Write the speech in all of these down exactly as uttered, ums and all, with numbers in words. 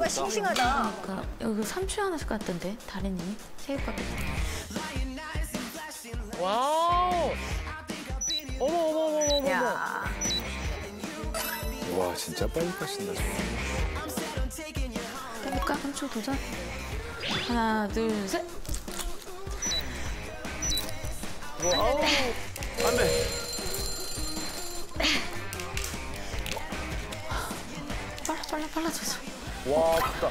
새우가 싱싱하다. 그러니까 여기 삼 초 하나씩 같던데 다리님이 새우값. 와우. 어머 어머 어머 어머. 야. 와 진짜 빨리 까신다. 해볼까? 삼 초 도전. 하나 둘 셋. 와우. 안 돼. 빨라 빨라 빨라져서. 와 크다.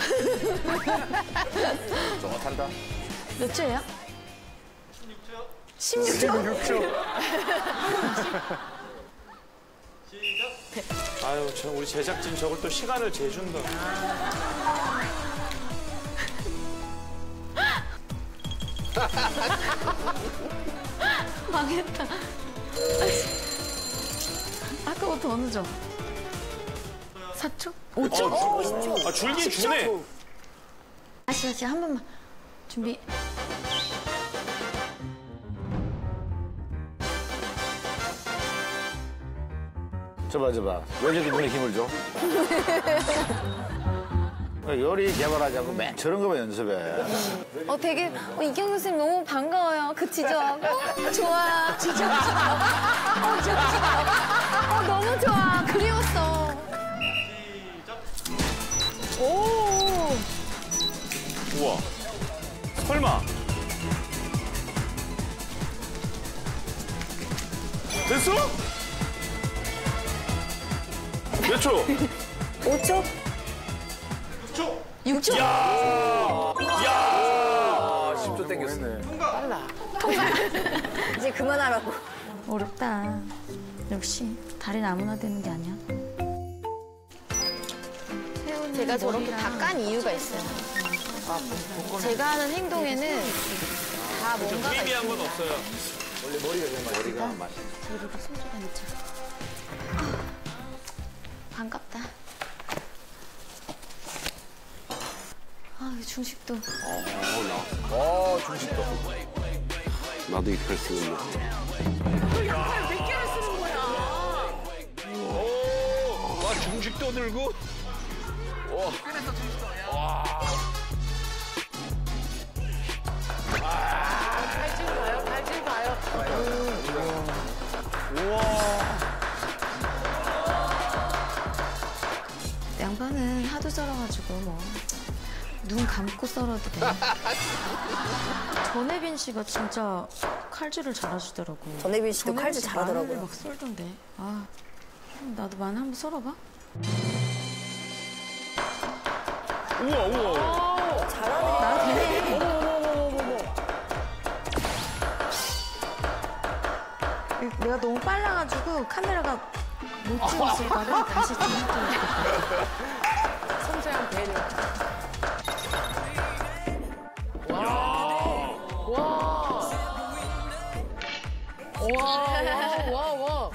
정확한다. 몇 초예요? 십육 초. 십육 초. 아유, 저 우리 제작진 저걸 또 시간을 재준다. 망했다. 아까부터 어느 점? 사 초? 오 초? 어, 십 초. 아, 줄긴 주네. 다시 다시 한 번만. 준비. 저봐 저봐. 왜 저렇게 눈에 힘을 줘? 요리 개발하자고 맨 저런 거만 연습해. 어, 되게 어, 이경 교수님 너무 반가워요. 그 지적. 어, 좋아. 지적. 어, 지적. 어, 너무 좋아. 그리웠어. 오. 우와. 설마. 됐어? 몇 초? 오 초? 육 초? 야! 야! 십 초 땡겼네. 이제 그만하라고. 어렵다. 역시 다리는 아무나 되는 게 아니야. 제가 저렇게 다 깐 이유가 있어요. 제가 하는 행동에는 다 뭔가가 의미한 건 없어요. 원래 머리가 좀 머리가 맛. 머리가 소주가 넣자. 반갑다. 아, 이 중식도. 어 중식도. 나도 이 칼 쓰는데. 몇 개를 쓰는 거야? 오, 와, 중식도 들고. 와. 와. 발질 봐요, 발질 봐요. 우와. 양파는 하도 썰어가지고 뭐 눈 감고 썰어도 돼. 전혜빈 씨가 진짜 칼질을 잘하시더라고. 전혜빈 씨도 칼질 씨 잘하더라고요. 마늘을 막 썰던데. 아, 나도 마늘 한번 썰어봐. 우와, 우와. 잘하네. 나 되네. 내가 너무 빨라가지고 카메라가 못 찍었을까봐 다시 찍었다. 섬세한 배려. 와, 와, 와.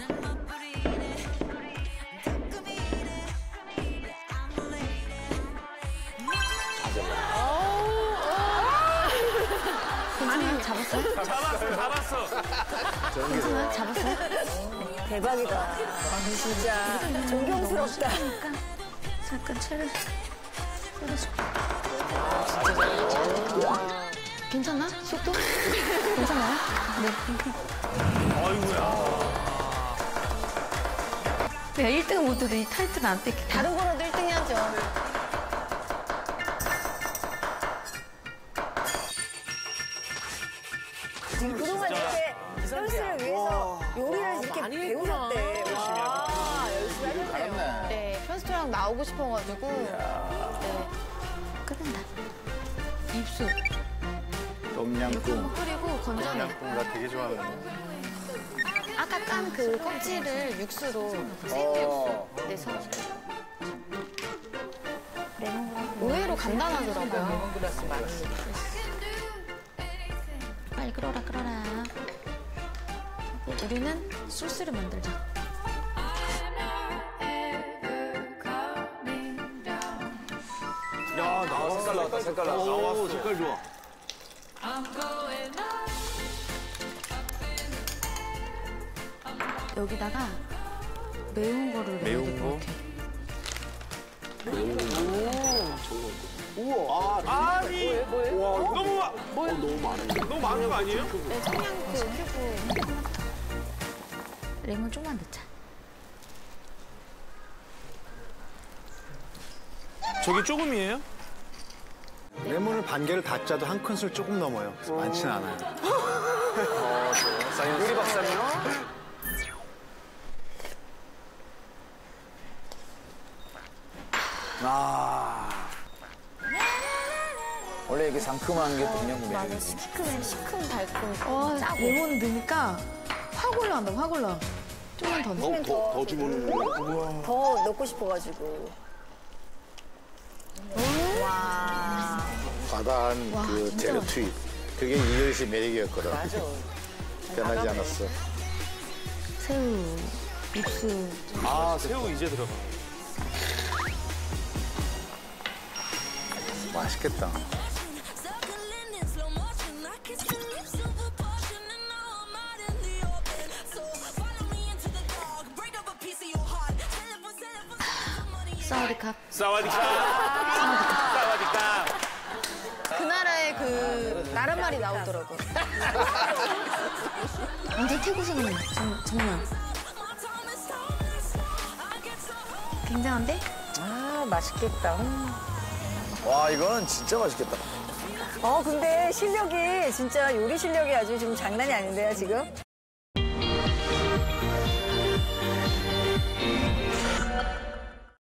괜찮아? 잡았어? 잡았어, 잡았어. 괜찮아? 잡았어? 대박이다. 진짜 존경스럽다. 잠깐 채를 썰어줄게. 괜찮아? 속도? 괜찮아요? 네. 아이고야. 내가 일 등은 못해도 이 타이틀은 안 뺏길게. 다른 거라도 일 등 해야죠. 그동안 이렇게 현수를 위해서 요리를 이렇게 배우셨대. 와, 열심히 하셨네요. 네, 편스토랑 나오고 싶어가지고. 네. 끓는다. 입수. 똠양꿍. 끓이고 건져내. 똠양꿍 나 되게 좋아하는데. 아까 깐 그 껍질을 육수로 어. 내서. 의외로 간단하더라고요. 레몬그라스 많이. 빨리 끓어라 끓어라. 우리는 소스를 만들자. 야, 나왔어. 색깔 나왔다 색깔 나왔어. 오, 색깔 좋아. 여기다가 매운 거를 매운 넣어야 거? 될것 같아. 우와. 아니. 너무 많. 뭐야? 너무 많아. 너무 많은 거 아니에요? 네, 청양고 큐브. 레몬 좀만 넣자. 저기 조금이에요? 레몬을 반 개를 다 짜도 한 큰술 조금 넘어요. 많지는 않아요. 요리 박사님. 아. 원래 이게 상큼한 게 동양물이에요. 맞아, 시큼한 시큼 달콤. 와, 레몬 넣으니까 확 올라간다, 확 올라. 좀만 더 넣어. 더, 더 주면 더 넣고 싶어가지고. 와. 과다한 와, 그 진짜 재료 맛있어. 투입. 그게 이것이 매력이었거든. 맞아. 변하지 않았어. 새우, 육수. 아, 새우 이제 들어가. 맛있겠다. 사와디캅. 사와디카. 사와디카. 그 나라의 그 나란말이 나오더라고. 완전 태국 생각나, 정- 정말. 굉장한데? 아, 맛있겠다. 와, 이거는 진짜 맛있겠다. 어, 근데 실력이, 진짜 요리 실력이 아주 지금 장난이 아닌데요, 지금?